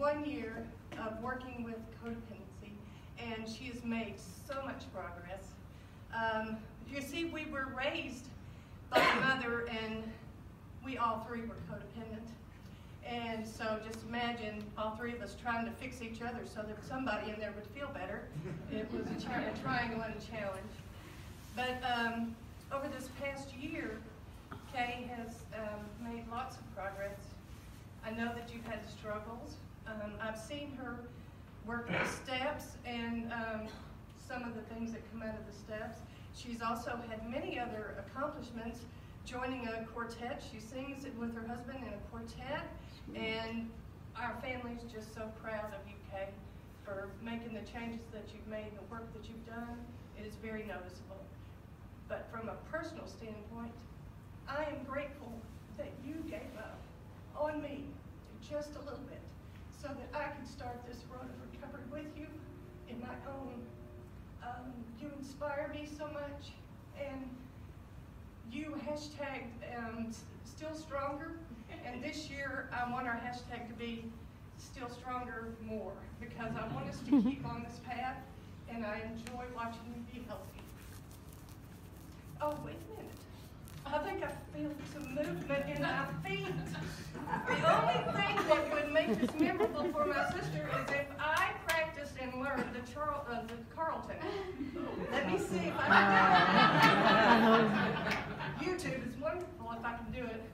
1 year of working with codependency, and she has made so much progress. You see, we were raised by a mother, and we all three were codependent. And so just imagine all three of us trying to fix each other so that somebody in there would feel better. It was a triangle and a challenge. But over this past year, Kay has made lots of progress. I know that you've had struggles. I've seen her work the steps and some of the things that come out of the steps. She's also had many other accomplishments, joining a quartet. She sings with her husband in a quartet, and our family's just so proud of you, Kay, for making the changes that you've made, the work that you've done. It is very noticeable. But from a personal standpoint, I am grateful that you gave up on me just a little bit so that I could start this road of recovery with you in my own. You inspire me so much, and you hashtagged Still Stronger, and this year I want our hashtag to be Still Stronger More, because I want us to keep on this path, and I enjoy watching you be healthy. Oh, wait a minute. I think I feel some movement in my feet. The only thing that would make this memorable for my sister is if I practiced and learned the Carlton. Let me see if I can do it. YouTube is wonderful if I can do it.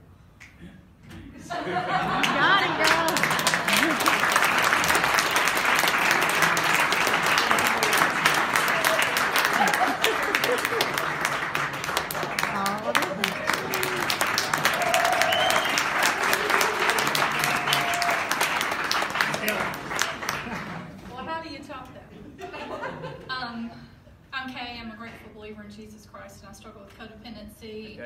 Got it, girl. Well, how do you top that? I'm Kay. I'm a grateful believer in Jesus Christ, and I struggle with codependency.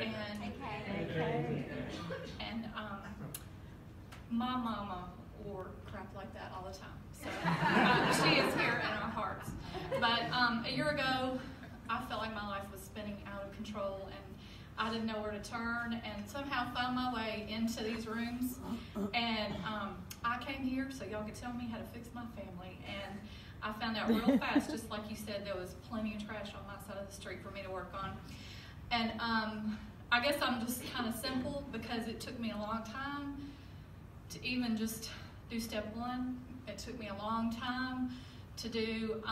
And my mama wore crap like that all the time. So she is here in our hearts. But a year ago, I felt like my life was spinning out of control, and I didn't know where to turn, and somehow found my way into these rooms. And I came here so y'all could tell me how to fix my family. And I found out real fast, just like you said, there was plenty of trash on my side of the street for me to work on. And I guess I'm just kind of simple, because it took me a long time to even just do step one. It took me a long time to do,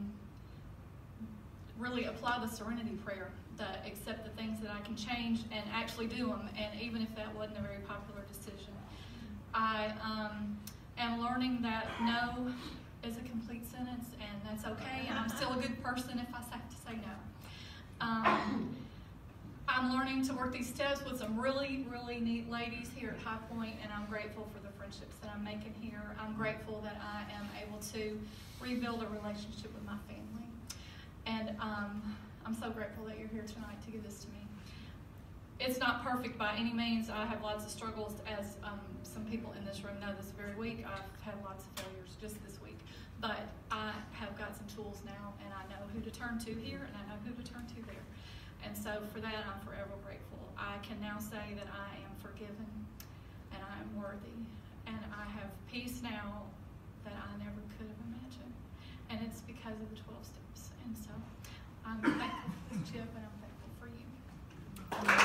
really apply the serenity prayer, that accept the things that I can change and actually do them, and even if that wasn't a very popular decision. I am learning that no is a complete sentence, and that's okay, and I'm still a good person if I have to say no. I'm learning to work these steps with some really, really neat ladies here at High Point, and I'm grateful for the friendships that I'm making here. I'm grateful that I am able to rebuild a relationship with my family. And I'm so grateful that you're here tonight to give this to me. It's not perfect by any means. I have lots of struggles, as some people in this room know this very week. I've had lots of failures just this week. But I have got some tools now, and I know who to turn to here, and I know who to turn to there. And so for that, I'm forever grateful. I can now say that I am forgiven, and I am worthy, and I have peace now that I never could have imagined. And it's because of the 12 steps. And so I'm thankful for this, Chip, and I'm thankful for you.